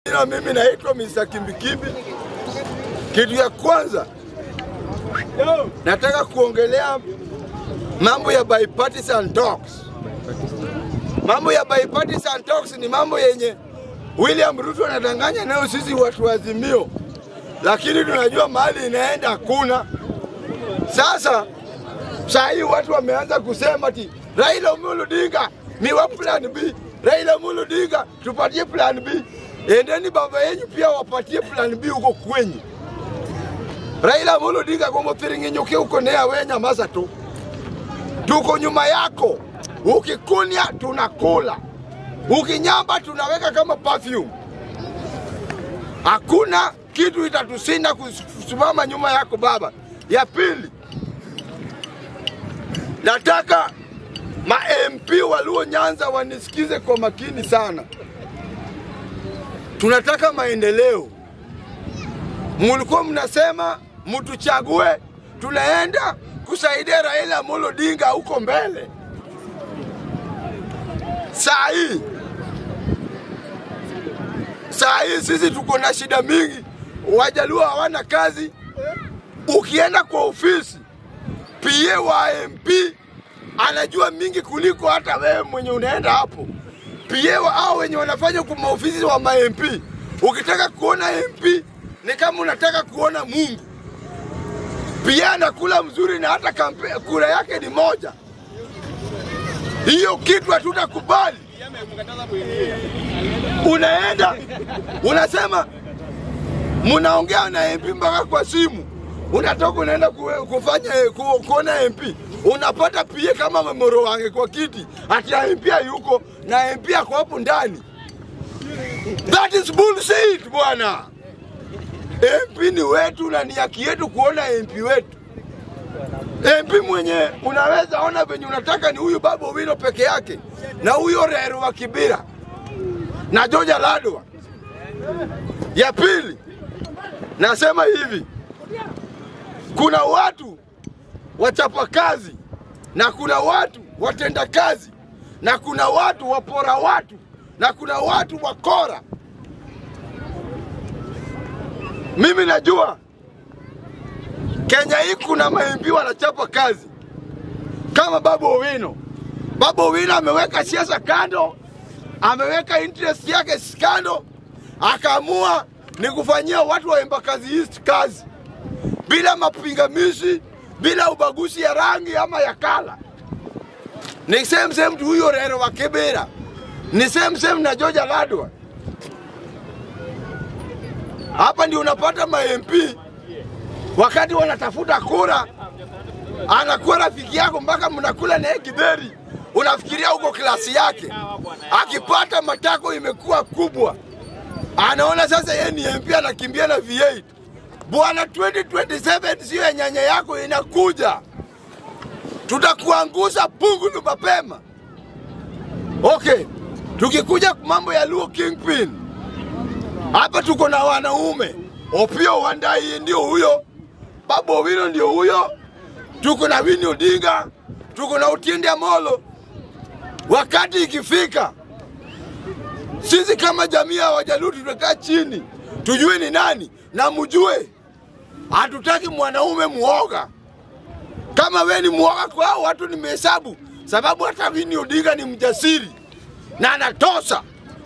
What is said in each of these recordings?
Na mimi naitwa Mr. Kimbi. Kitu ya kwanza nataka kuongelea mambo ya bipartisan talks. Mambo ya bipartisan talks ni mambo yenye William Ruto anadanganya nayo sisi watu wa Azimio, lakini tunajua mahali inaenda hakuna. Sasa hii watu wameanza kusema ati Raila Odinga ni wa plan B, Raila Odinga tupatie plan B. Endeni baba yenu pia wapatie plan B huko kwenyu. Raila Odinga kwa mfiringinyoke huko nea wenya masa tu. Tuko nyuma yako. Ukikunya tunakula. Ukinyamba tunaweka kama perfume. Hakuna kitu itatusinda kusimama nyuma yako baba. Ya pili, nataka ma MP waluo Nyanza wanisikize kwa makini sana. Tunataka maendeleo. Mulikuwa mnasema mtuchague, tunaenda kusaidia Raila Odinga huko mbele. Saa hii sisi tuko na shida mingi. Wajaluo hawana kazi. Ukienda kwa ofisi, PA wa MP anajua mingi kuliko hata wewe mwenye unaenda hapo. PA wa hao wenye wanafanya kwa maofisi wa MP. Ukitaka kuona MP ni kama unataka kuona Mungu. PA anakula mzuri na hata kura yake ni moja. Hiyo kitu hatutakubali. Unaenda unasema mnaongea na MP mpaka kwa simu. Unatoka unaenda kufanya kuona MP. Unapata PA kama memoro wange kwa kiti. Ati MP yuko na MP ako hapo ndani. That is bullshit bwana. MP ni wetu na ni haki yetu kuona MP wetu. MP mwenye unaweza ona venye unataka ni huyu Baba Owino peke yake. Na huyo Rero wa Kibira. Na George Ladwa. Ya pili, nasema hivi. Kuna watu wachapa kazi. Na kuna watu watenda kazi. Na kuna watu wapora watu. Na kuna watu wakora. Mimi najua Kenya hii kuna ma-MP wanachapa kazi. Kama Baba Owino. Baba Owino ameweka siasa kando. Ameweka interest yake kando. Akaamua ni kufanyia watu wa Embakasi East kazi. Bila mapingamizi, bila ubaguzi ya rangi ama ya kala. Ni same tu huyo Rero wa Kibera. Ni same na George Ladwa. Hapa ndio unapata ma-MP wakati wanatafuta kura, anakuwa rafiki yako mpaka mnakula naye kidheri. Unafikiria huko klasi yake. Akipata matako imekuwa kubwa, anaona sasa yeye ni MP anakimbia na V8. Bwana 2027 sio nyanya yako inakuja. Tutakuangusha pungu mapema. Okay. Tukikuja mambo ya Luo Kingpin. Hapa tuko na wanaume. Opio Wandai ndio huyo. Baba Owino ndio huyo. Tuko na Winnie Odinga. Tuko na Otiende Amolo. Wakati ikifika, sisi kama jamii ya Wajaluo tutakaa chini. Tujue ni nani na mjue. Hatutaki mwanaume muoga. Kama wewe ni muoga kwa hao watu nimehesabu. Sababu hata Winnie Odinga ni mjasiri. Na anatosha.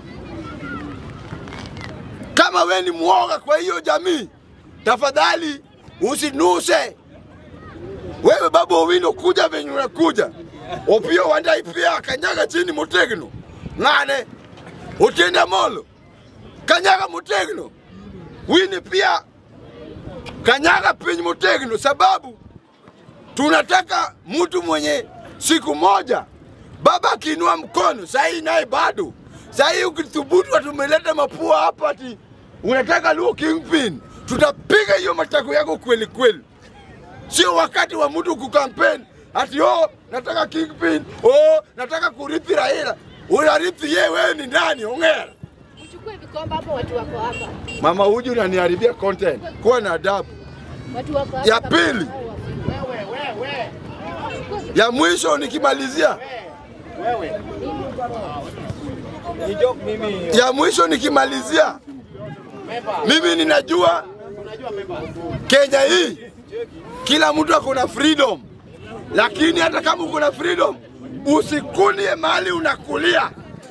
Kama wewe ni muoga kwa hiyo jamii, tafadhali usinuse. Wewe Baba Owino kuja venye unakuja. Opio Wandai pia kanyaga chini Mutegno. Ngane Otiende Amolo kanyaga Mutegno. Winnie pia kanyaga pinyi Mutegno, sababu tunataka mtu mwenye siku moja baba akiinua mkono. Sasa naye bado. Sasa ukithubutu tumeleta mapua hapa ati unataka Luo Kingpin, tutapiga hiyo matako yako kweli kweli. Sio wakati wa mtu kukampeni ati nataka Kingpin, nataka kurithi Raila. Unarithi yeye, wewe ni nani? Ongea. Uchukue vikomba hapo, watu wako hapa. Mama huyu unaniharibia content. Kuwa na adabu. Watu wako hapa. Ya pili. Ya mwisho nikimalizia. Ya mwisho nikimalizia. Mimi ninajua Kenya hii kila mtu akona freedom, lakini hata kama uko na freedom usikulie mali unakulia.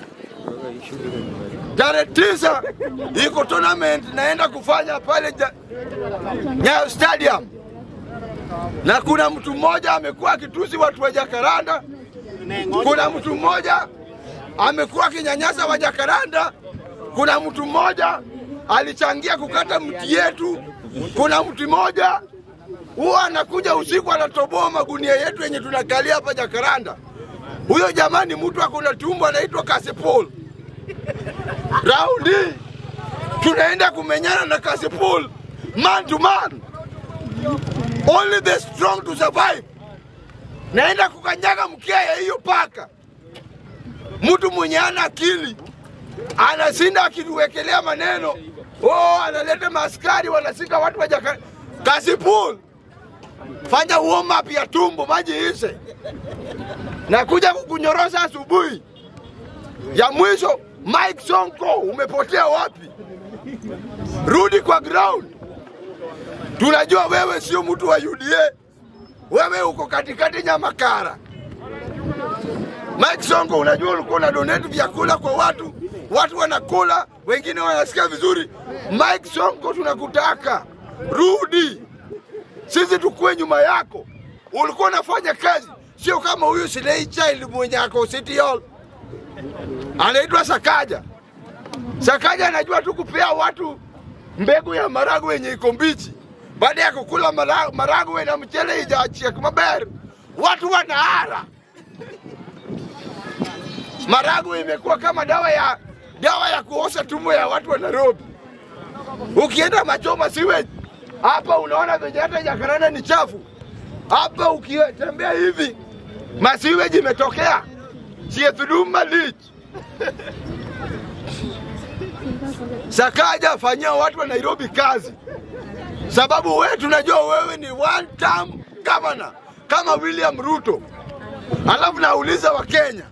Tarehe 9 iko tournament naenda kufanya pale Nyayo Stadium, na kuna mtu mmoja amekuwa akitusi watu wa Jacaranda, kuna mtu mmoja amekuwa akinyanyasa wa Jacaranda, kuna mtu mmoja alichangia kukata mti yetu, kuna mtu mmoja huwa anakuja usiku anatoboa magunia yetu yenye tunakalia hapa Jacaranda. Huyo jamani mtu akuna tumbo anaitwa Kasipul. Raundi tunaenda kumenyana na Kasipul man to man. Only the strong to survive. Naenda kukanyaga mkia ya hiyo paka. Mtu mwenye ana akili anasinda akituwekelea maneno. Analeta maskari wanasika watu wa Jacaranda. Kasipul, fanya warm up ya tumbo maji ishe. Nakuja kukunyorosa asubuhi. Ya mwisho, Mike Sonko, umepotea wapi? Rudi kwa ground. Tunajua wewe sio mtu wa UDA. Wewe uko katikati Nyamakara. Mike Sonko, unajua ulikuwa na donate vyakula kwa watu. Watu wanakula, wengine wanasikia vizuri. Mike Sonko, tunakutaka. Rudi. Sisi tukue nyuma yako. Ulikuwa unafanya kazi. Sio kama huyu Silei Child mwenye ako City Hall. Anaitwa Sakaja. Sakaja anajua tu kupea watu mbegu ya maragwe yenye iko mbichi. Baada ya kukula maragwe na mchele ijaachia kumaberi, watu wanaara. Maragwe imekuwa kama dawa ya kuosha tumbo ya watu wa Nairobi. Ukienda Machoma siwe hapa unaona venye hata Jacaranda ni chafu. Hapa ukitembea hivi masiweji imetokea. Siethuduma lich. Sakaja fanyia watu wa Nairobi kazi. Sababu wewe tunajua wewe ni one term governor kama William Ruto. Alafu nauliza wa Kenya.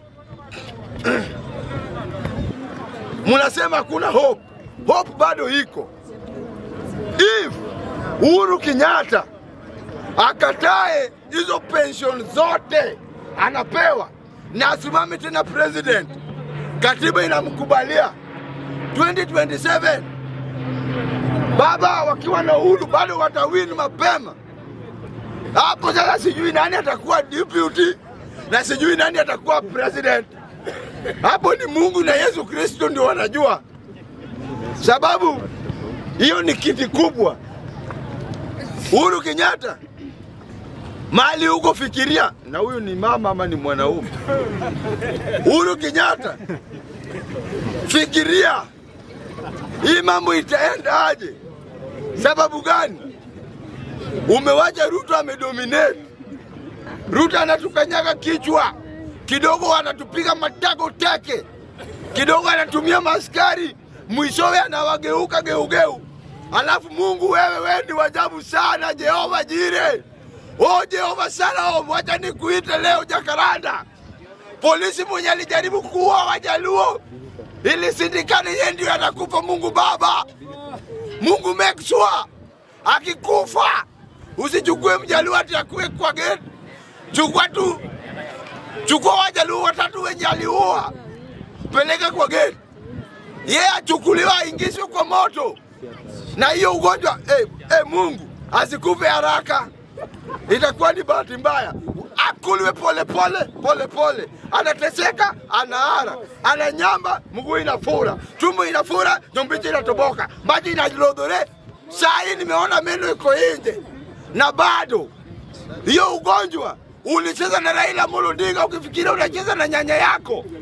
Munasema kuna hope. Hope bado iko. If Uhuru Kenyatta akatae hizo pension zote anapewa na asimame tena president, katiba inamkubalia 2027 baba wakiwa na Uhuru bado watawin mapema. Hapo sasa sijui nani atakuwa deputy na sijui nani atakuwa president. Hapo ni Mungu na Yesu Kristo ndio wanajua, sababu hiyo ni kiti kubwa. Uhuru Kenyatta mali huko fikiria, na huyu ni mama ama ni mwanaume. Uhuru Kenyatta fikiria hii mambo itaenda aje? Sababu gani? Umewacha Ruto amedominate. Ruto anatukanyaga kichwa, kidogo anatupiga matako teke, kidogo anatumia maskari, mwishowe anawageuka geugeu. Alafu Mungu wewe ni wajabu sana Jehova Jire. Jehova sana, wacha nikuite leo Jacaranda. Polisi mwenye alijaribu kuua Wajaluo ili sindikani yeye ndio atakufa. Mungu Baba, Mungu make sure akikufa usichukue Mjaluo ati akue kwa gate. Chukua Wajaluo watatu wenye aliua, peleka kwa gate. Yeye achukuliwa aingizwe kwa moto. Na hiyo ugonjwa Mungu asikufe haraka. Itakuwa ni bahati mbaya. Akuliwe pole pole. Anateseka, anaara, ananyamba, mguu inafura, tumbo inafura, nyombichi inatoboka, maji inajilodhore. Saa nimeona meno iko nje. Na bado hiyo ugonjwa ulicheza na Raila Odinga ukifikiria unacheza na nyanya yako.